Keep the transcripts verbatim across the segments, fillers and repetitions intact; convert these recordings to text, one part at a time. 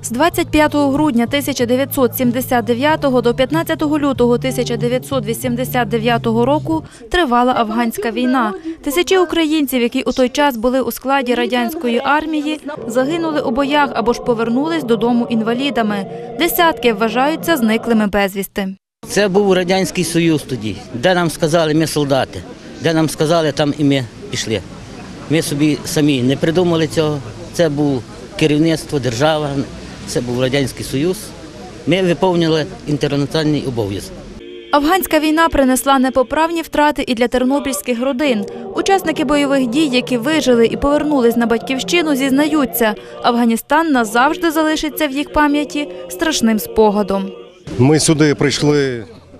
З двадцять п'ятого грудня тисяча дев'ятсот сімдесят дев'ятого до п'ятнадцятого лютого тисяча дев'ятсот вісімдесят дев'ятого року тривала афганська війна. Тисячі українців, які у той час були у складі радянської армії, загинули у боях або ж повернулись додому інвалідами. Десятки вважаються зниклими безвісти. Це був Радянський Союз тоді, де нам сказали, ми солдати, де нам сказали, там і ми пішли. Ми собі самі не придумали цього, це був керівництво, держава, це був Радянський Союз. Ми виконували інтернаціональний обов'язок. Афганська війна принесла непоправні втрати і для тернопільських родин. Учасники бойових дій, які вижили і повернулись на батьківщину, зізнаються, Афганістан назавжди залишиться в їх пам'яті страшним спогадом. Ми сюди прийшли,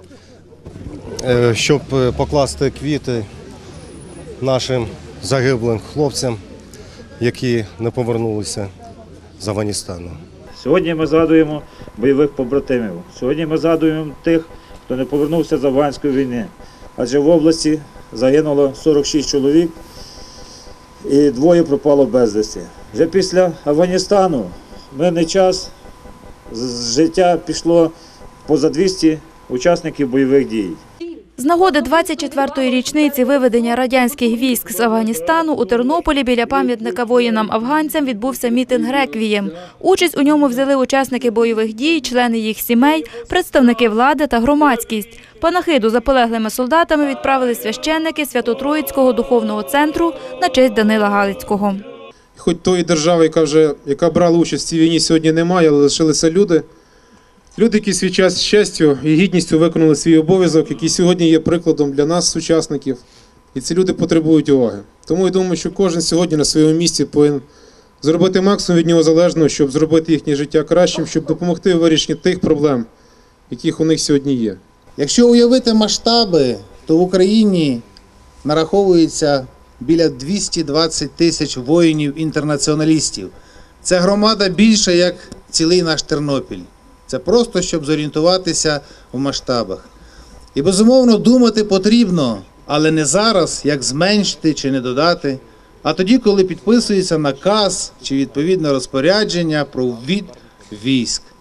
щоб покласти квіти нашим загиблим хлопцям, які не повернулися з Афганістану. Сьогодні ми згадуємо бойових побратимів. Сьогодні ми згадуємо тих, хто не повернувся з афганської війни. Адже в області загинуло сорок шість чоловік і двоє пропало безвісти. Вже після Афганістану мирний час, з життя пішло поза двісті учасників бойових дій. З нагоди двадцять четвертої річниці виведення радянських військ з Афганістану у Тернополі біля пам'ятника воїнам-афганцям відбувся мітинг-реквієм. Участь у ньому взяли учасники бойових дій, члени їх сімей, представники влади та громадськість. Панахиду за полеглими солдатами відправили священники Свято-Троїцького духовного центру на честь Данила Галицького. Хоч тої держави, яка, вже, яка брала участь в цій війні, сьогодні немає, але лишилися люди. Люди, які свій час з честю і гідністю виконали свій обов'язок, який сьогодні є прикладом для нас, сучасників. І ці люди потребують уваги. Тому я думаю, що кожен сьогодні на своєму місці повинен зробити максимум від нього залежного, щоб зробити їхнє життя кращим, щоб допомогти у вирішенні тих проблем, яких у них сьогодні є. Якщо уявити масштаби, то в Україні нараховується біля двохсот двадцяти тисяч воїнів-інтернаціоналістів. Це громада більша, як цілий наш Тернопіль. Це просто, щоб зорієнтуватися в масштабах. І, безумовно, думати потрібно, але не зараз, як зменшити чи не додати, а тоді, коли підписується наказ чи відповідне розпорядження про ввід військ.